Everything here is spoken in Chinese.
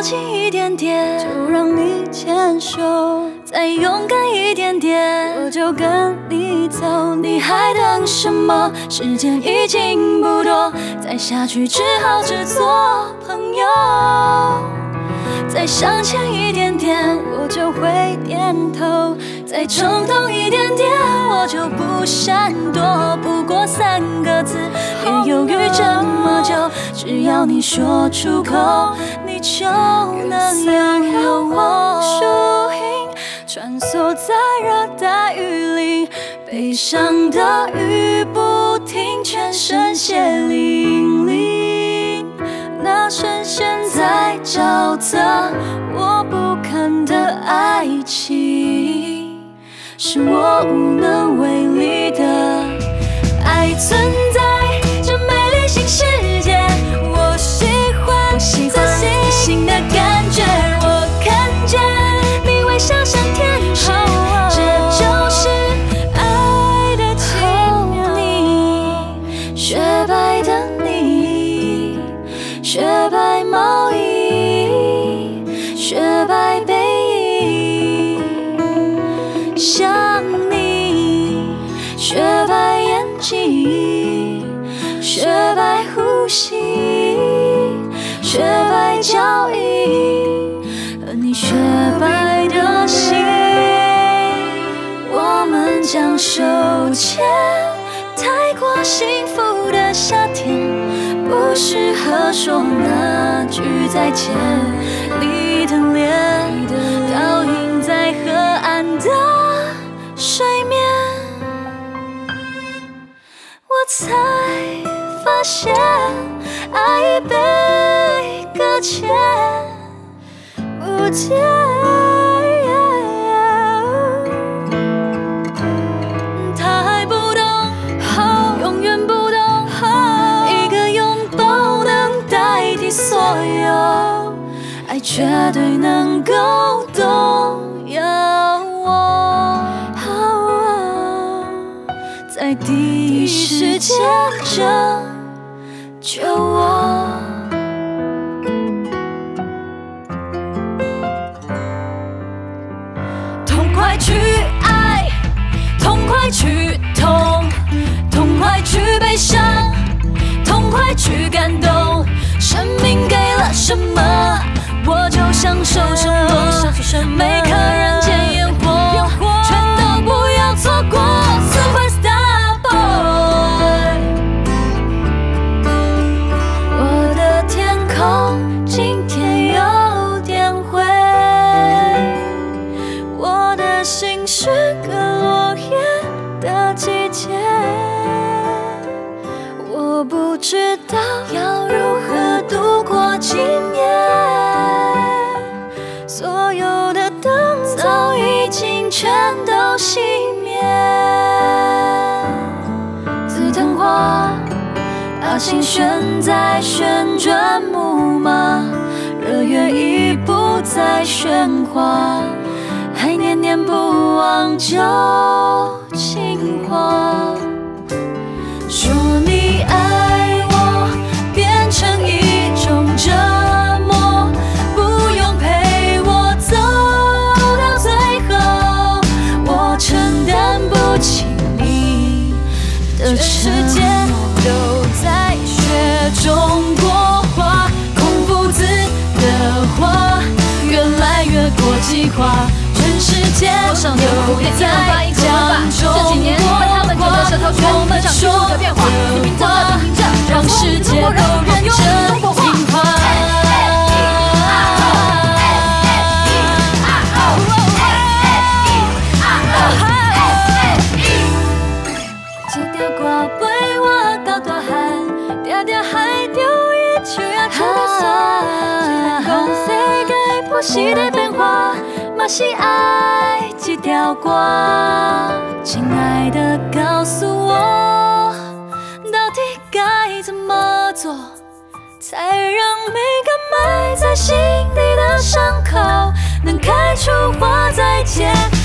近一点点，就让你牵手；再勇敢一点点，我就跟你走。你还等什么？时间已经不多，再下去只好只做朋友。再向前一点点，我就会点头；再冲动一点点，我就不闪躲。不过3个字，别犹豫这么久，只要你说出口，你就能拥有我。树影穿梭在热带雨林，悲伤的雨不停，全身血淋淋。那深陷在沼泽我不堪的爱情，是我无能为力的。爱存在这美丽新世界，我喜欢这新的感觉。我看见你微笑像天使，这就是爱的奇妙。你雪白的你，雪白毛衣，雪白背影，像你，雪白眼睛，雪白呼吸，雪白脚印，和你雪白的心，我们将手牵。太过幸福的夏天，不适合说那句再见。你的脸倒映在河岸的水面，我才发现爱已被搁浅不见。爱绝对能够动摇我，在第一时间拯救我。痛快去爱，痛快去痛，痛快去悲伤，痛快去感动。生命给了什么，我就享受什么。每颗人间烟火，全都不要错过。Superstar Boy， 我的天空今天有点灰，我的心是个落叶的季节，我不知道要如何度过今夜。所有的灯早已经全都熄灭，紫藤花把心悬在旋转木马，热月已不再喧哗，还念念不忘旧情话。说你爱我变成一种折磨，不用陪我走到最后，我承担不起你的世界都在雪中过花，空腹子的话越来越国际化，全世界都在讲中国话，我们说的话让世界都认真听话。这条歌陪我到大汉，条条海钓鱼就要出手，只讲世界不时在变化，嘛是爱这条歌。亲爱的，告诉我，到底该怎么做，才让每个埋在心底的伤口能开出花再结？